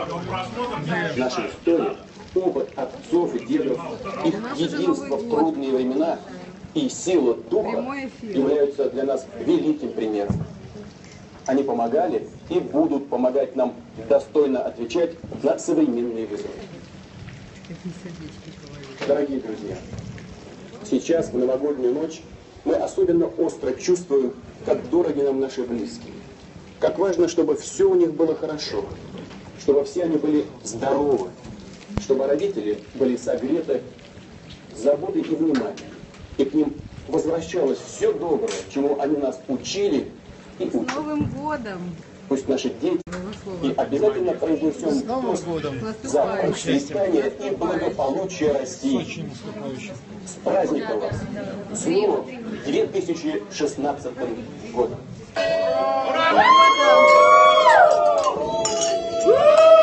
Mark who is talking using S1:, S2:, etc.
S1: Наша история, опыт отцов и дедов, их единство в трудные времена и сила духа являются для нас великим примером. Они помогали и будут помогать нам достойно отвечать на современные вызовы. Дорогие друзья, сейчас, в новогоднюю ночь, мы особенно остро чувствуем, как дороги нам наши близкие. Как важно, чтобы все у них было хорошо, чтобы все они были здоровы, чтобы родители были согреты заботой и вниманием, и к ним возвращалось все доброе, чему они нас учили и учат.
S2: С Новым годом!
S1: Пусть наши дети и обязательно произнесем тост за процветание и благополучие России. С праздником вас! С новым 2016 годом!